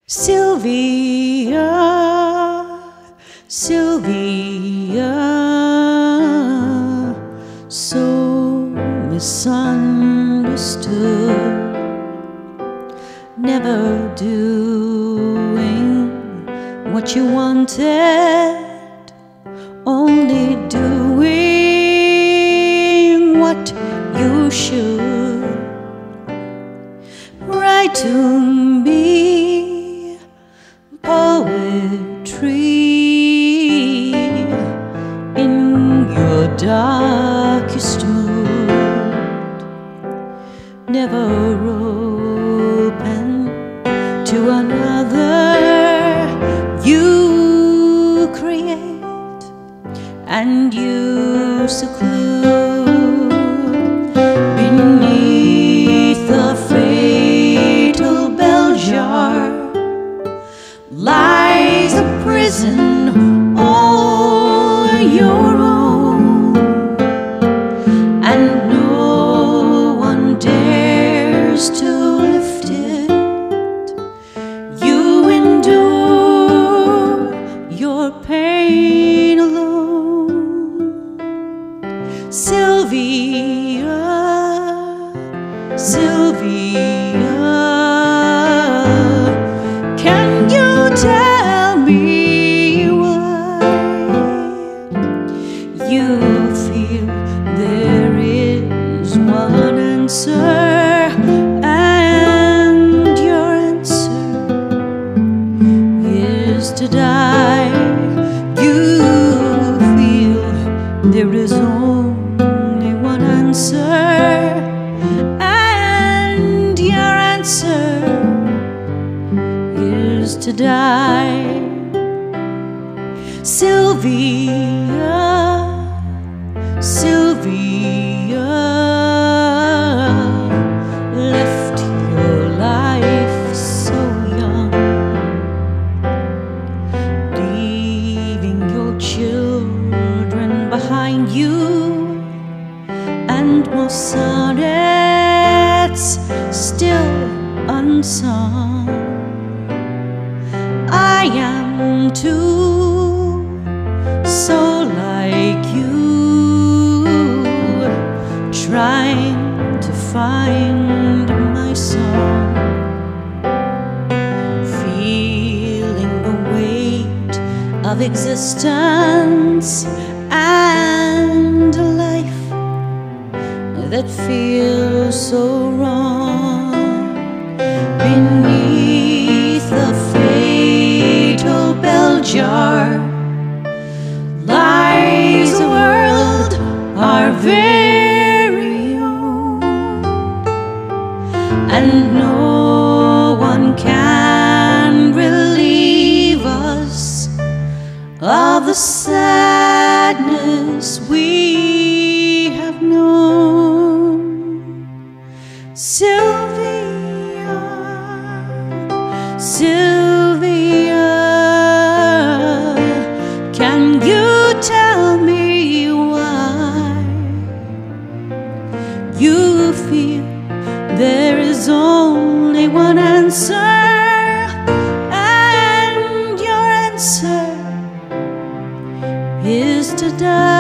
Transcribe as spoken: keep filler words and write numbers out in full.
Sylvia, Sylvia, so misunderstood, never doing what you wanted, only doing what you should. Write to me poetry in your darkest mood, never open to another. You create and you seclude beneath the fatal bell jar lies a prison all your own, and no one dares to lift it. You endure your pain alone. Sylvia, Sylvia, can you tell me why you feel there is one answer, and your answer is to die? You feel there is only one answer, and your answer is to die. Sylvia, Sylvia, left your life so young, leaving your children behind you, and more sonnets still unsung. I am too, so like you, trying to find my song, feeling the weight of existence and a life that feels so wrong. Beneath the fatal bell jar lies a world our very own, and no one can relieve us of the sadness we have known. Sylvia, Sylvia, can you tell me why you feel there is only one answer, and your answer is to die?